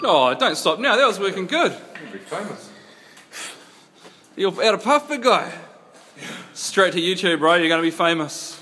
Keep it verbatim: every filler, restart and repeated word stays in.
Oh, don't stop now. That was working good. You'll be famous. You're out of puff, big guy. Straight to YouTube, bro. You're going to be famous.